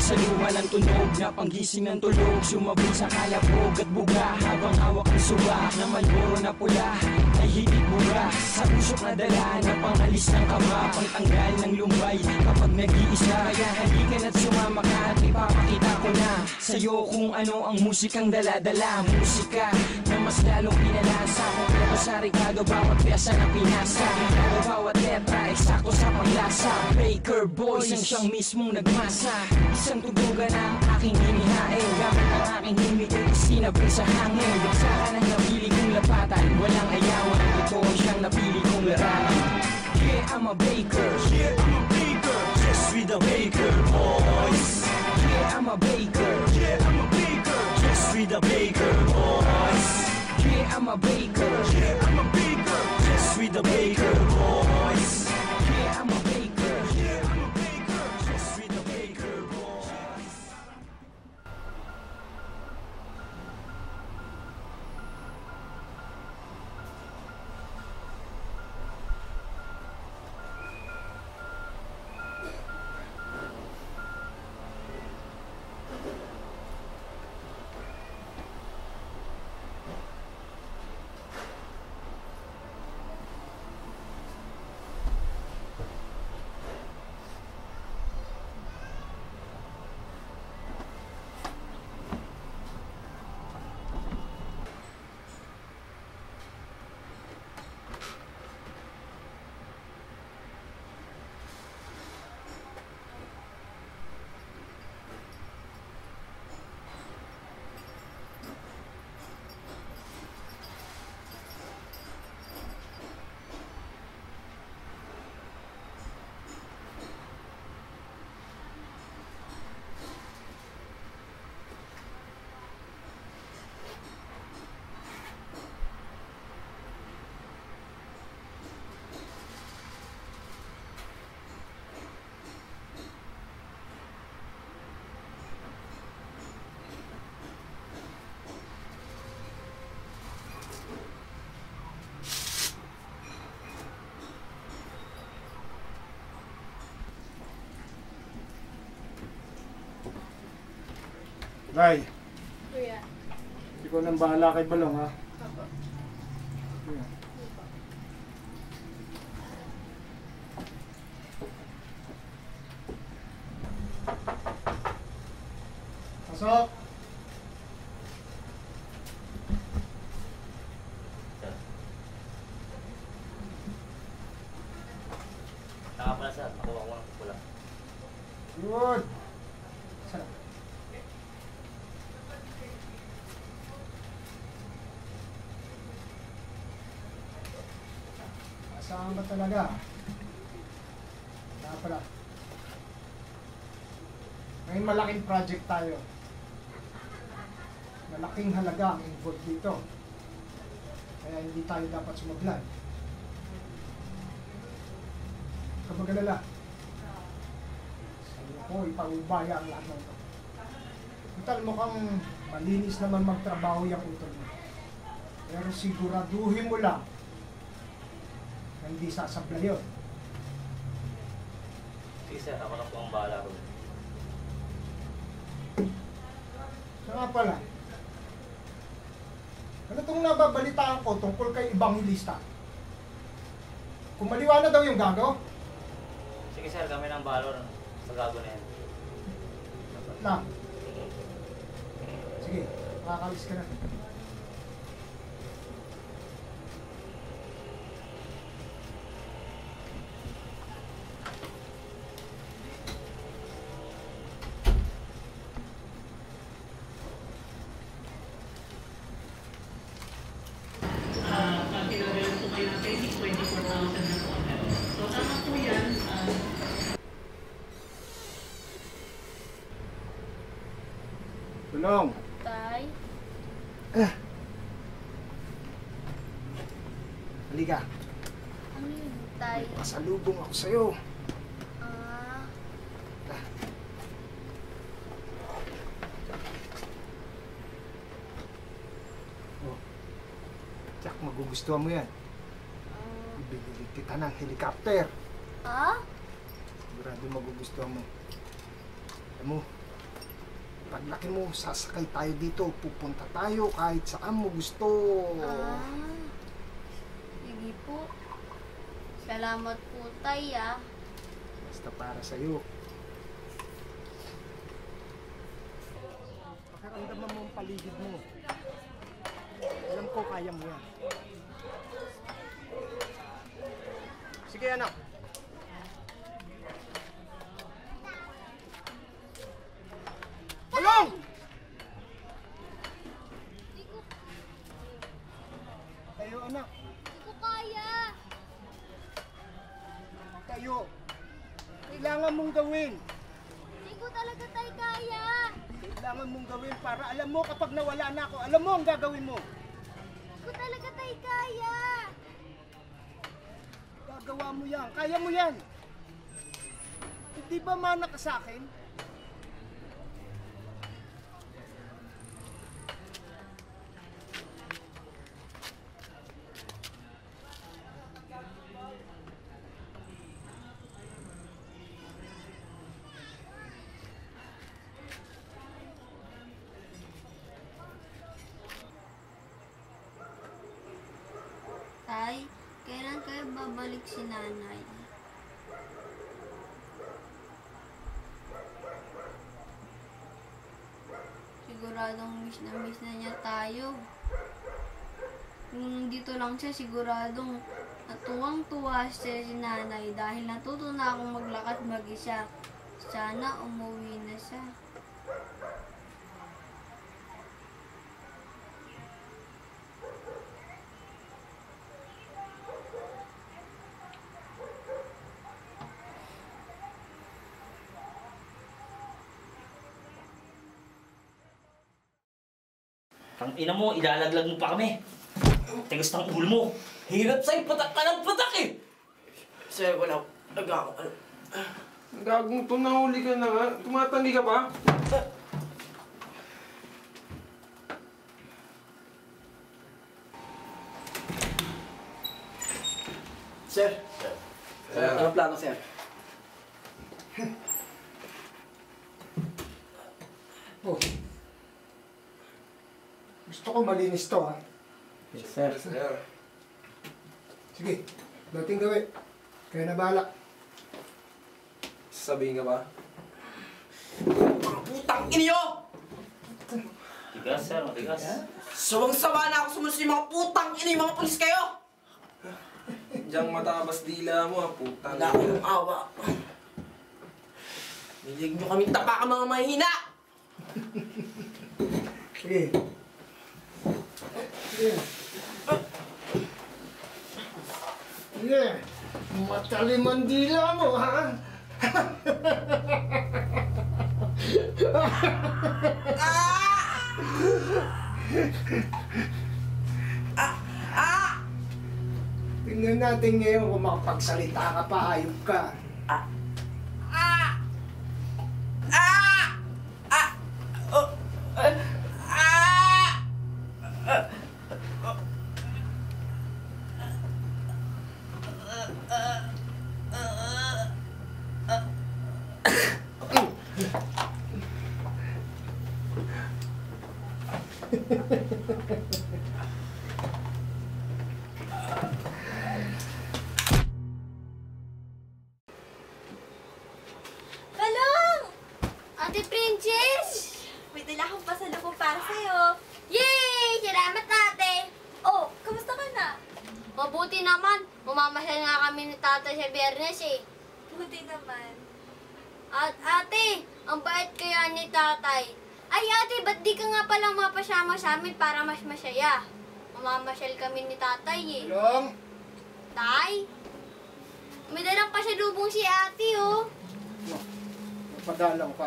sa luha ng tunog na panggising ng tulog. Sumabog sa kalabog at buga habang hawak ng suga na Marlboro na pula ay higit buga sa usok na dala na pangalis ng kaba, pangtanggal ng lumbay kapag nag-iisa. Kaya halikan at sumama ka at ipapakita ko na sa'yo kung ano ang musikang dala-dala. Musika na mas lalong pinalasa kung pero sa Ricardo bawat pyesa na pinasa, bawat letra eksakto sa panglasa. Baker Boys ang siyang mismong nagmasa, isang tugugan ang aking hinihain. Gamit ang aking himig ay sinabay sa hangin. Bigsakan ang napili kong lapatan, walang ayawan. Ito ang siyang napili kong larangan. Yeah, I'm a baker. Yeah, I'm a baker. Just with the Baker Boys. Yeah, I'm a baker. Yeah, I'm a baker. Just with the Baker Boys. Yeah, I'm a baker. Yeah, I'm a baker. Just with the Baker Boys. Yeah, I'm a baker. Yeah, I'm a baker. Just with the Baker Boys. Ray, Kuya. ikaw nang bahala kay Balong, ha? Opo. Kuya. Pasok! Saka pala sir, nakuha ko ng pula. Good! Sarap. Saan ba talaga? Kaya pala. May malaking project tayo. Malaking halaga ang involved dito. Kaya hindi tayo dapat sumablay. Kabagalala. Sabi ko, ipaubaya ang lahat ng ito. Total, mukhang malinis naman magtrabaho yung utol mo. Pero siguraduhin mo lang na hindi sasablay yun. Sige sir, ako na po ang bahala ko. Siya nga pala. Ano itong nababalitaan ko tungkol kay Evangelista? Kumaliwa na daw yung gago? Sige sir, kami ng bahala sa gago na yan. Na. Sige, makakalis ka na. Pinagalan po kayo natin is 24,000 na po. So tama po yan. Tulong! Tay? Halika. Ano yun, Tay? Pasalubong ako sa'yo. Ah, Oh. Jack, magugustuhan mo yan. ah, Ibibili kita ng helicopter. ah? Sigurado magugustuhan mo. Alam mo, Paglaki mo, sasakay tayo dito. Pupunta tayo kahit saan mo gusto. Ah, sige po. Salamat po, Tay, ah. Basta para sa'yo. Pakiramdaman mo ang paligid mo. Alam ko, kaya mo yan. Sige, anak. Balong! Tayo, anak. Hindi ko kaya. Tayo. Kailangan mong gawin. Hindi ko talaga, Tay, kaya. Kailangan mong gawin para alam mo kapag nawala na ako, alam mo ang gagawin mo. Hindi ko talaga, Tay, kaya. Gagawa mo yan. Kaya mo yan. Hindi ba mana ka sa akin? Tay, kailan kayo babalik si nanay? Siguradong miss na niya tayo. Kung nandito lang siya, siguradong natuwang-tuwa siya si nanay dahil natuto na akong maglakad mag-isa. Sana umuwi na siya. Tang ina mo, ilalaglag mo pa kami. Tigas ng ulo mo. Hirap sa'yo, patak ka ng patak eh! Sir, wala. Nag-ako. Gagong to, nahuli ka na nga. Tumatanggi ka pa? Sir. Ano plano, sir? Oh. Gusto ko malinis to, ha? Yes, sir. Sige, dating gawin. Kaya na bahala. Sasabihin ka ba? Mga putang inyo! Tigas, sir. Tigas. Sawang-sawa na ako sumunod sa mga putang ina, yung mga pulis kayo! Diyang matabas dila mo, ha, putang. Wala akong awa. Nilig nyo kaming tapakan mga mahina! Sige. Sige. Sige. Matalim ang dila mo, ha? Tingnan natin ngayon kung makapagsalita ka pa, hayop ka. Balong! Ate Princess! May dala akong pasalubong para sa'yo. Yay! Salamat, ate! Oh, kamusta ka na? Mabuti naman. Mamamasyal nga kami ni tatay sa Biyernes eh. Buti naman. At ate, ang bait kaya ni tatay. Ay ate, ba't di ka nga palang mapasama sa amin para mas masaya? Mamamasyal kami ni tatay eh. Long, Tay? May dalang pasalubong si ate oh. padalaw ka.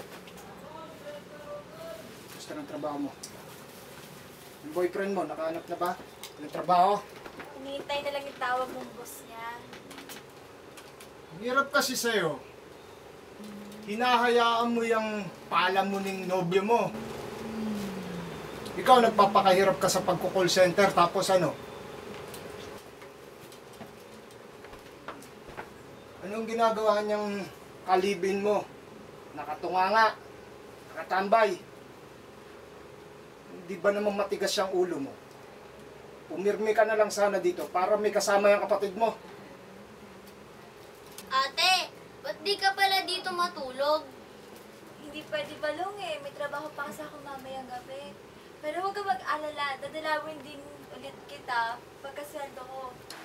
Gusto ng trabaho mo. Yung boyfriend mo, nakahanap na ba? Yung trabaho? Hinihintay na lang yung tawag ng boss niya. Ang hirap kasi sa'yo. Hinahayaan mo yung palamuning nobyo mo. Ikaw nagpapakahirap ka sa pagko-call center tapos ano? Anong ginagawa niyang kalibin mo? Nakatunganga. Katambay, hindi ba naman matigas yung ulo mo? Pumirmi ka na lang sana dito para may kasama yung kapatid mo. Ate, ba't di ka pala dito matulog? Hindi pwede balong eh. May trabaho pa kasi ako mamayang gabi. Pero huwag ka mag-alala. Dadalawin din ulit kita pagkasweldo ko.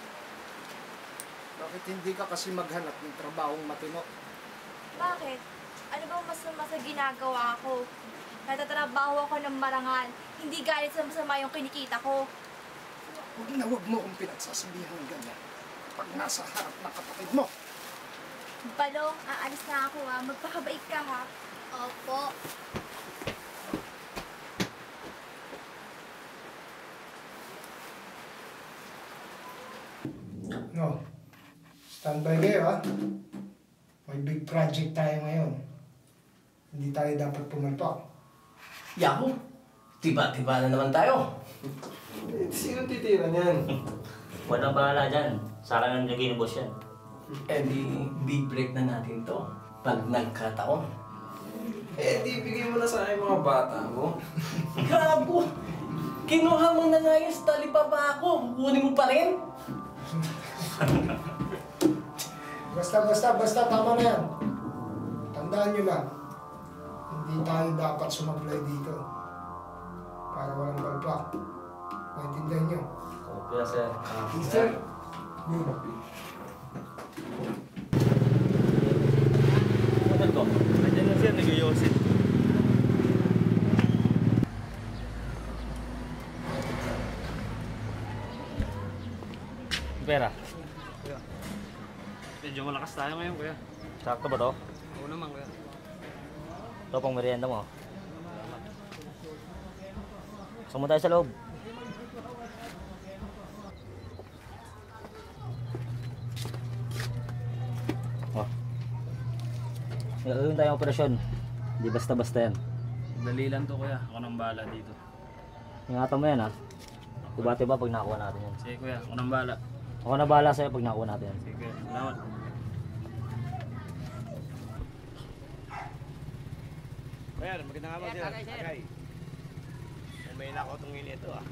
Bakit hindi ka kasi maghanap ng trabahong matino? Bakit? Ano bang masama sa ginagawa ko? Natatrabaho ako ng marangal. Hindi galit sa masama yung kinikita ko. Huwag mo kong pinagsasabihan ng ganyan pag nasa harap ng kapatid mo. Balong, aalis na ako ha. Magpakabait ka ha. Opo. No. Standby kayo ha. May big project tayo ngayon. Hindi tayo dapat pumalpak. Yako, tiba-tiba na naman tayo. Sino titira niyan? Walang bahala dyan. Sa akin ang naging boss yan. Eh di, big break na natin to. Pag nagkataon. Eh, di bigay mo na sa akin mga bata mo. Grabo! Kinuha mo na nga yung talipapa ako. Kukunin mo pa rin? Basta, tama na yan. Tandaan nyo lang, hindi tayo dapat sumablay dito. Para walang palpak. Maintindihan nyo? Okay, sir. Yes, sir. Hotel ko. Nandiyan na siya, nag-yosin. Pera. Medyo malakas tayo ngayon, kuya. Sakto ba to? Oo naman, kuya. Ito pang merienda mo. Gusto mo tayo sa loob? Oh. Gagawin tayong operasyon. Hindi basta-basta yan. Dali lang to, kuya. Ako nang bahala dito. Ingatan mo yan ha. Diba pag nakuha natin yan. Sige, kuya. Ako nang bahala. Ako na bahala sa'yo pag nakuha natin yan. Sige, kuya. Salamat. Kuya, magandang hapon sir. Okay. May nako itong ito ah.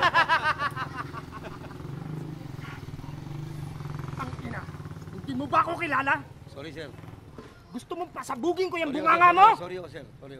Tangina, hindi mo ba ako kilala? Sorry sir. Gusto mong pasabugin ko yung Sorry, bunganga sir. mo? Sorry sir. Sorry.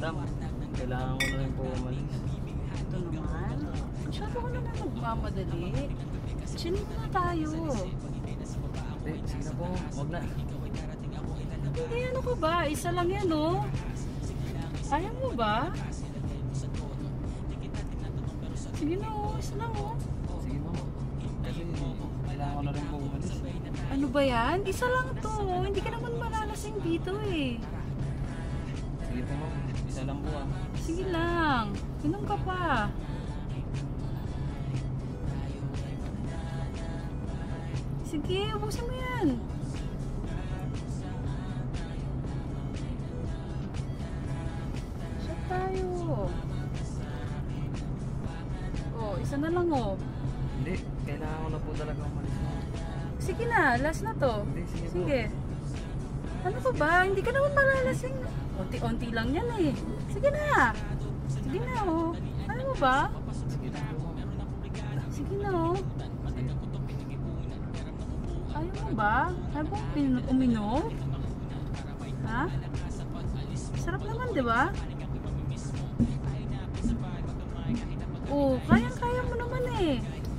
madam. Kailangan ko na rin po umalis. Ito naman. Masyado ko naman magmamadali. Chill na tayo. Sige na po, huwag na. Hindi, ano ka ba? Isa lang yan, oh. Kaya mo ba? Sige na, oh. Isa lang, oh. Sige po. Kasi kailangan ko na rin po umalis. Ano ba yan? Isa lang to. Hindi ka naman malalasing dito, eh. Sige po, ma'am. Isa lang po, ah. Sige lang. Inom ka pa. Sige, ubusin mo yan. Shot tayo. Oh, isa na lang, oh. Hindi, kailangan ko na po talaga umalis. Sige na, last na to. Hindi, sige po. Sige. Ano ka ba? Hindi ka naman malalasing. Unti-unti lang yan, eh. Sige na. Sige na, oh. Ano mo ba? Sige na po, ma'am. Sige na, oh. Ayaw mo ba? Ayaw mo uminom? Ha? Sarap naman, di ba? Oh, kayang-kaya mo naman eh.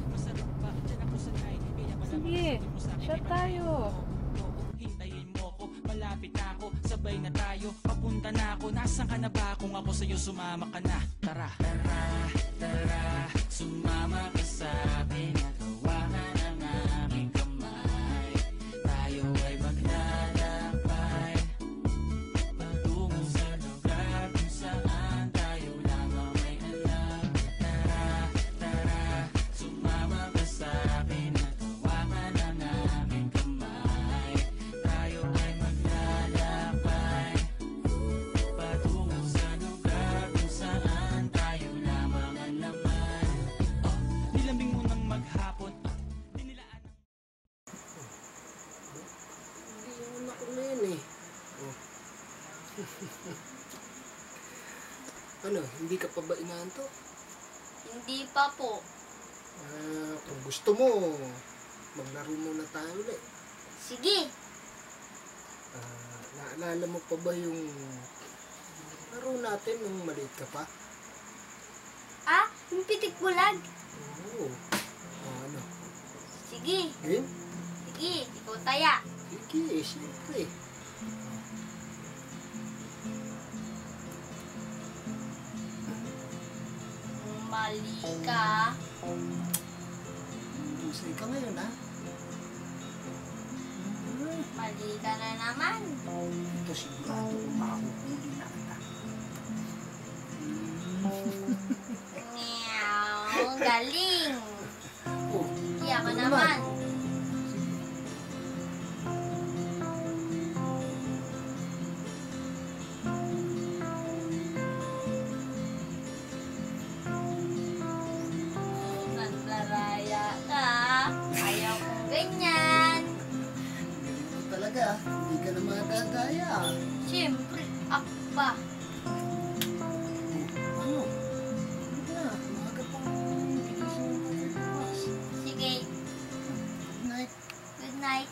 Sige, shot tayo. Hintayin mo ko, malapit na ako, sabay na tayo, papunta na ako, nasan ka na ba? Kung ako sa'yo sumama ka na, tara. Tara, tara, sumama ka sa'kin, hawakan ang aking kamay, tayo ay maglalakbay, patungo sa lugar kung saan tayo lamang may alam. Tara, tara, sumama ka sa'kin, hawakan ang aking kamay, tayo ay maglalakbay, patungo sa lugar kung saan tayo lamang ang laman. Oh, nilambing mo ng maghapon, dinilaan ang... Hindi naman ako na yan eh. Oh. Ano, hindi ka pa ba inaantok? Hindi pa po. Kung gusto mo, maglaro muna tayo ulit. Sige. Naalala mo pa ba yung laro natin nung maliit ka pa? Ah, yung pitik bulag. Oo. Ano? Sige. Game? Sige, ikaw taya. Sige, siyempre. Mali ka. Husay ka ngayon, ha? Mali ka na naman. Ito sigurado makuhuli na kita. Meow, galing. Oh, Iya ka ano naman. Naglaraya ka. Ayaw kong ganyan. galing mo talaga. Hindi ka na magagaya. Siyempre, ako ba? Ano? Ano na? Umaga pang gigising mo ng bukas. Sige, Good night. good night.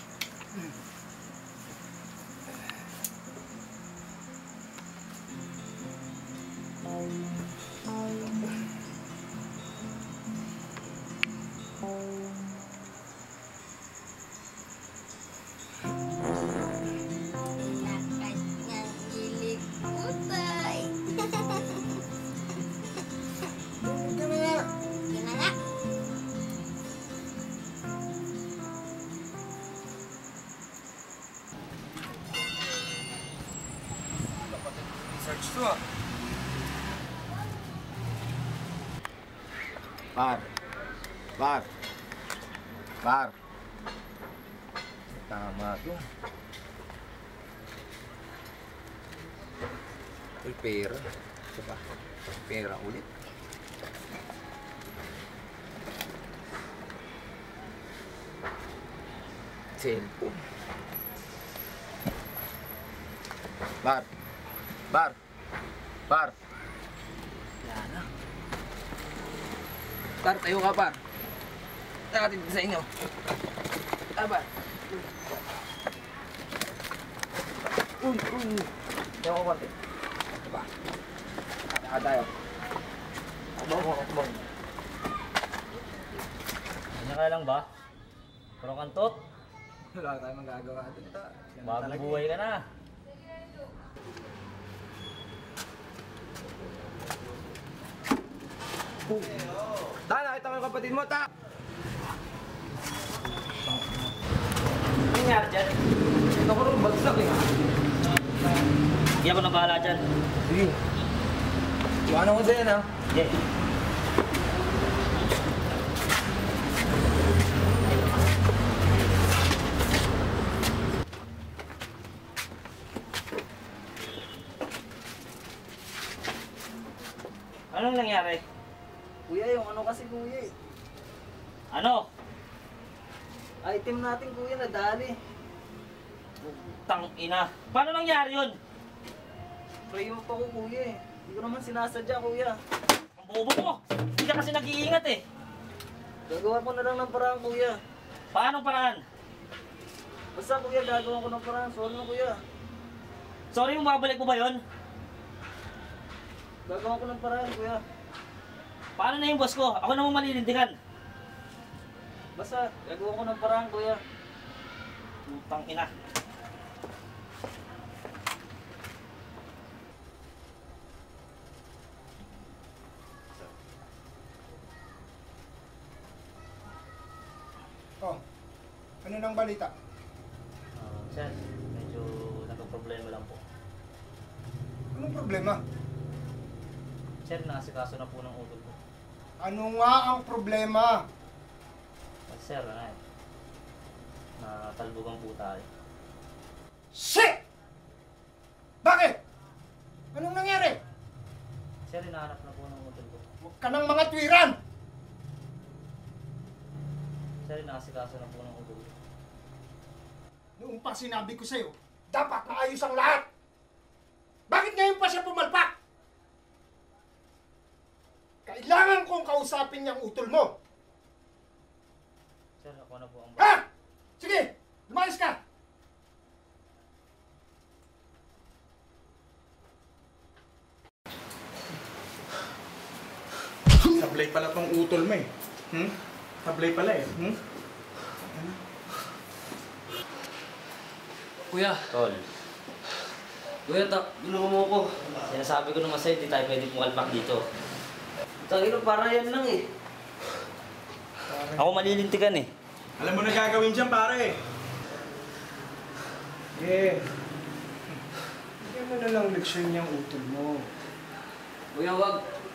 Lakad ng gilig utay. Ito na nga. Yun na nga. Search to ah. Par. Par. Par. Tama to. Uy, pera. Ito ba? Pera ulit. Cellphone. Bar. Bar. Bar. Yan na. Bar, tayo ka, Bar. Nakatid sa inyo. Bar. Uy. Tayo ka, Bar. Ito ba? Saka tayo. Akbong. Kanya ka lang ba? Parang kantot? Wala tayong magagawa dito. Bagong buhay ka na. Ta, nakita ko yung kapatid mo, ta! Ano nangyari dyan? Ito ko rin bagsak eh. Hindi ako na bahala dyan. Sige. Iwanan ko sa'yo na. Yeah. Anong nangyari? Kuya, yung ano kasi kuya eh. Ano? Item natin kuya, nadali. Tang ina. Paano nangyari yun? Prayo pa ko kuya eh. Hindi ko naman sinasadya kuya. Ang bobo mo. Hindi ka kasi nag-iingat eh. Gagawa ko na lang ng paraan kuya. Paanong paraan? Basta kuya, gagawa ko ng paraan. Sorry na kuya. Sorry, babalik mo ba yun? Gagawa ko ng paraan kuya. Paano na yung boss ko? Ako naman malilintikan. Basta, gagawa ko ng paraan kuya. Tang ina. Oh, ano nang balita? Sir, medyo nagka-problema lang po. Anong problema? Sir, nakasikaso na po ng utol ko. Ano nga ang problema? Sir, natalbugan po tayo. Shit! Bakit? Anong nangyari? Sir, hinahanap na po ng utol ko. Huwag ka ng mga tuwiran! Sir, nakasikaso na po ng utol ko. Noong pa sinabi ko sa'yo, dapat maayos ang lahat! Bakit ngayon pa siya pumalpak? Kailangan kong kausapin niyang utol mo! Sir, ako na po ang... Ha? Sige! Lumayas ka! Sablay pala tong utol mo eh. Sablay pala eh. Kuya. Tol. Kuya, ginawa mo ko. Sinasabi ko naman sa'yo, hindi tayo pwede pumalpak dito. Tangino, para yan lang eh. Ako malilintikan eh. Alam mo na gagawin dyan, pare. Eh, bigyan mo na lang leksyon niyang utol mo. Kuya, wag.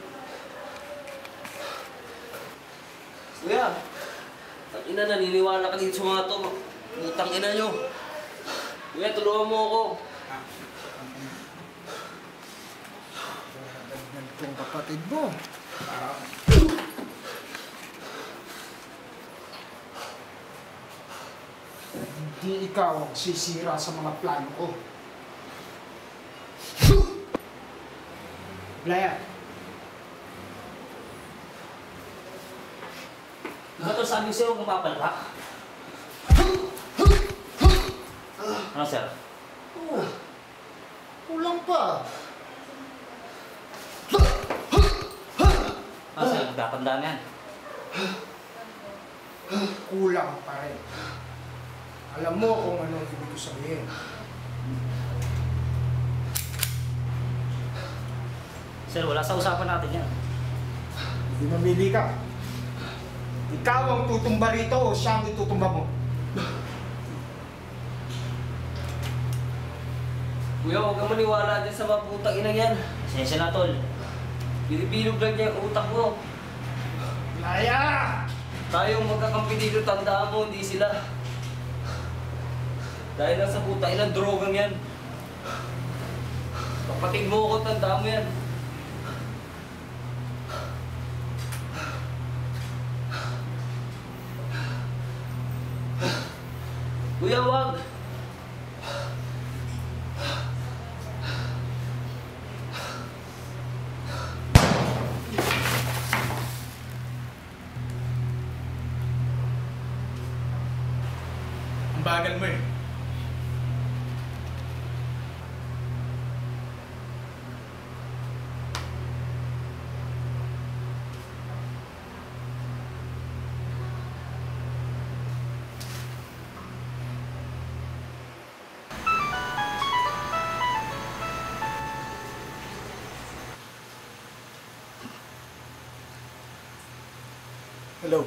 Kuya, tangina, naniniwala ka dito sa mga to. Utang ina nyo. Kuya, tulungan mo ako. Itong kapatid mo. Hindi ikaw ang sisira sa mga plano ko. Blaya. Diba ito sabi ko sa'yo, huwag kang papalpak? Ano, sir? Oh, kulang pa. Ano, sir? Magtatandaan yan. Kulang pa rin. Alam mo kung anong ibig ko sabihin. Sir, wala sa usapan natin yan. Hindi mamili ka. Ikaw ang tutumba rito o siya ang itutumba mo? Kuya, huwag kang maniwala dyan sa mga putang inang yan. Pasensya na, tol. Binibilog lang niya yung utak mo. Laya! Tayong magkakampi dito, tandaan mo, hindi sila. Dahil lang sa putang inang drogang yan. Kapatid mo ako, tandaan mo yan. Kuya, wag! Ang bagal mo eh. Hello.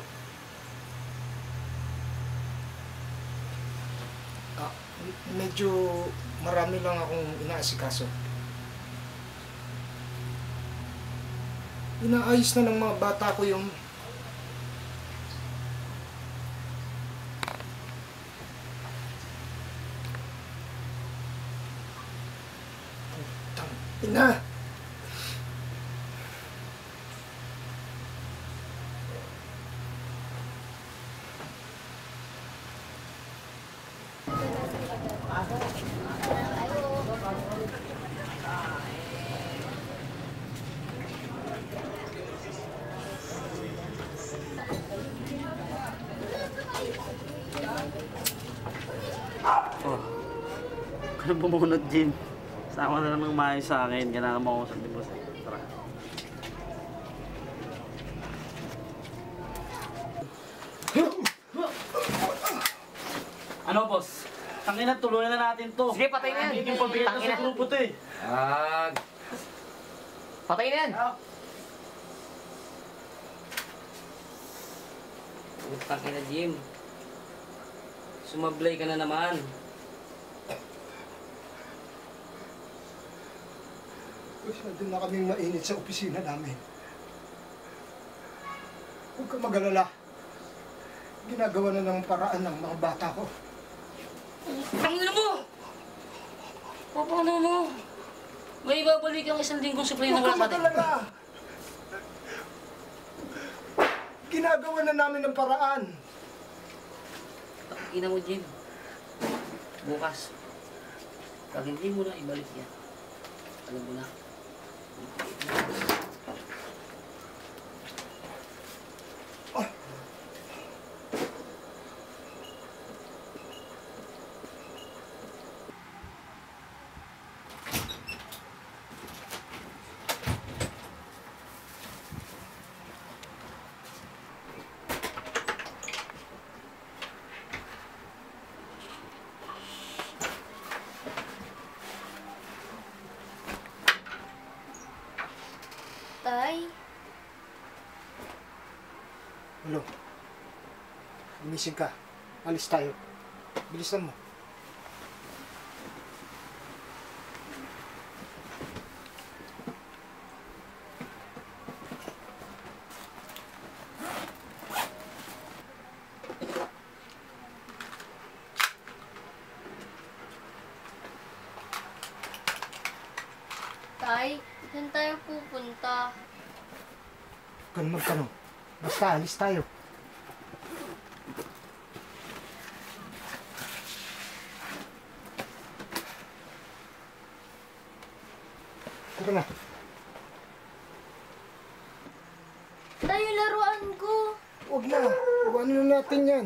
Medyo marami lang akong inaasikaso. Inaayos na ng mga bata ko yung ina. Oh. Ano bumunot, Jim? Sama na lang ng maayos sa akin. Kailangan mo ako sa libos. Tara. Ano, boss? Tangina, tuloy na natin to. Sige, patay na yan. Hindi yung pabigat na sa grupo to eh. Patay na yan. Utang ina, Jim. Sumablay ka na naman. Masyado na kaming mainit sa opisina namin. Huwag ka mag-alala. Ginagawa na ng paraan ng mga bata ko. Tangina mo! Paano mo? May ibabalik ang 1 linggong supply ng Huwag ka kapatid. mag-alala. Ginagawa na namin ng paraan. Tangina mo, Jim. Bukas, pag hindi mo na ibalik yan, alam mo na. Tay, Ano? Gumising ka. Alis tayo. Bilisan mo. Tay, saan tayo pupunta? Huwag ka na magtanong. Basta alis tayo. Tara na. Tayo, laruan ko. Huwag na. Iwanan na natin yan.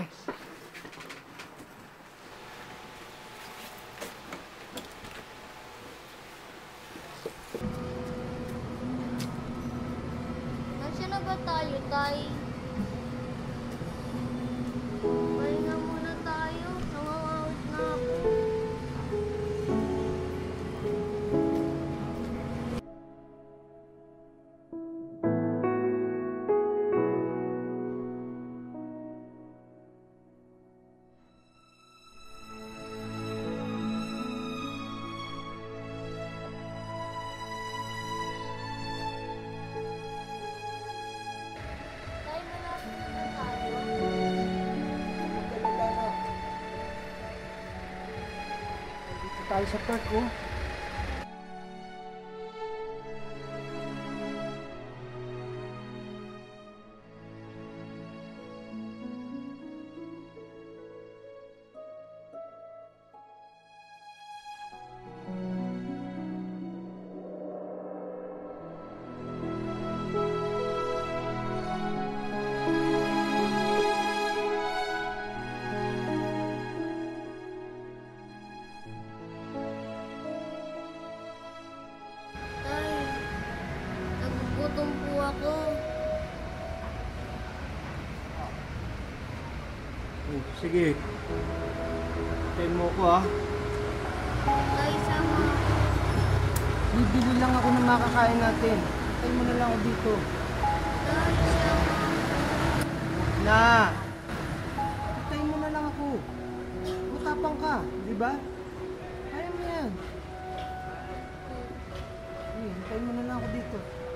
Nasaan na ba tayo, Tay? Pahinga muna tayo. Nangangawit na ako. Tay, malapit na ba tayo? Dito tayo sa park, oh. Tay, nagugutom po ako. Sige. Tayo mo ko, ah. Tay, sama. Bibili lang ako ng makakain natin. Tayo mo na lang ako dito. Tay, sama. Na! Hintayin mo na lang ako. Matapang ka, di ba? Kaya mo yan. Hintayin mo na lang ako dito.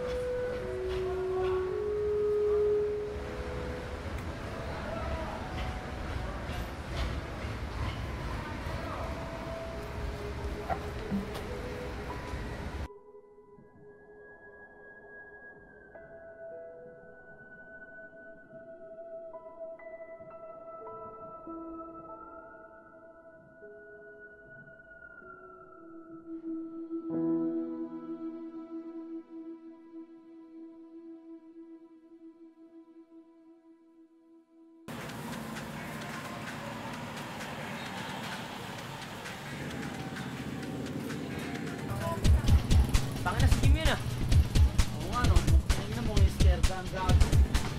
Tangin na si Jim yun ah. Oo nga no, tangin na mo yung scared ang gago.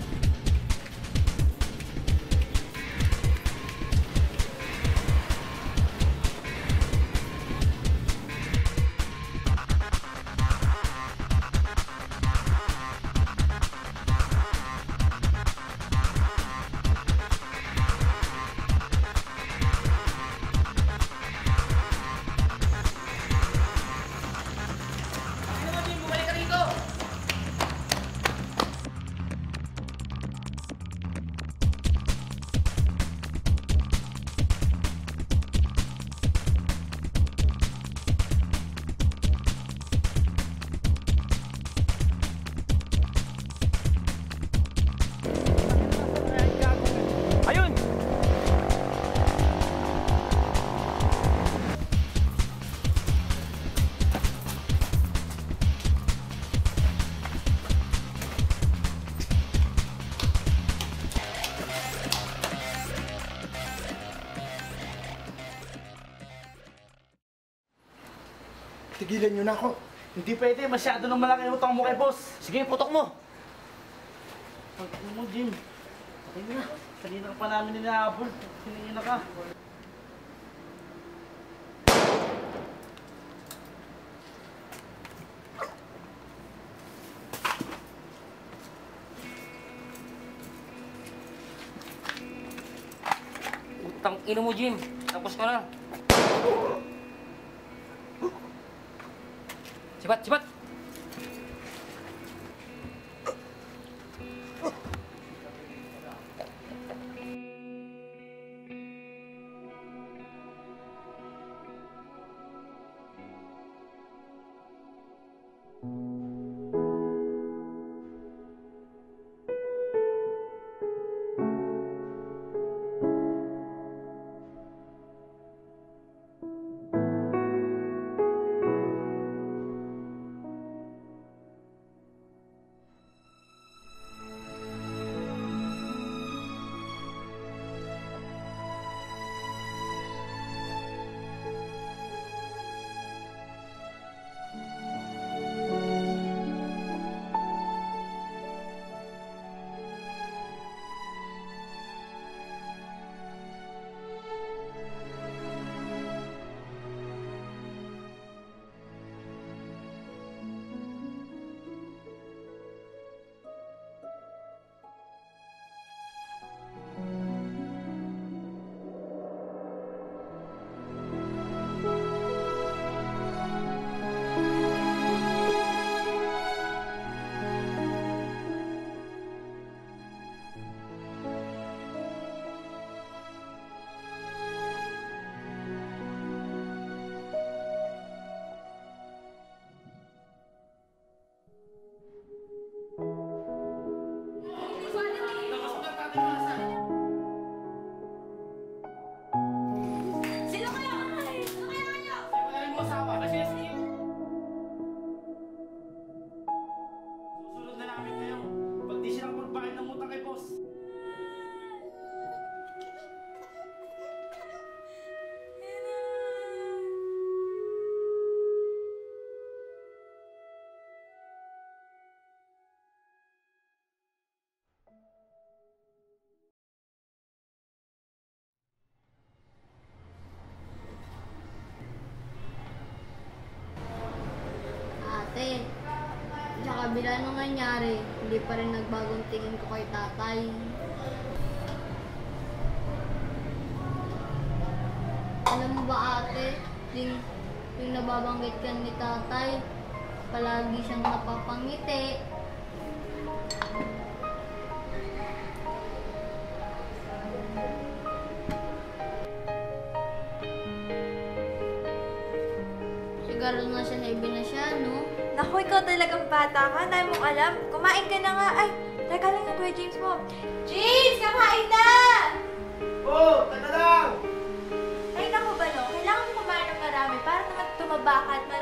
Ayun! Tigilan nyo na ako. Hindi pwede, masyado nang malaki yung utang mo kay boss. Sige, putok mo. Pag mo, Jim. Patay na. Kanina ka pa namin ninahabol. Kanina ka. Utang ina mo, Jim. Tapos ka na. Sipat, sipat! kabila nung nangyari, hindi pa rin nagbagong tingin ko kay tatay. Alam mo ba ate, yung nababanggit ka ni tatay, palagi siyang napapangiti. Siguro na siya na ibinasya, no? Naku, ikaw talagang bata ka. Dahil mong alam. Kumain ka na nga. Ay, teka lang yung Kuya James mo. James, kakain na! Oh, teka lang! Ay, naku ba no? Kailangan mo kumain ng marami para naman tumaba ka at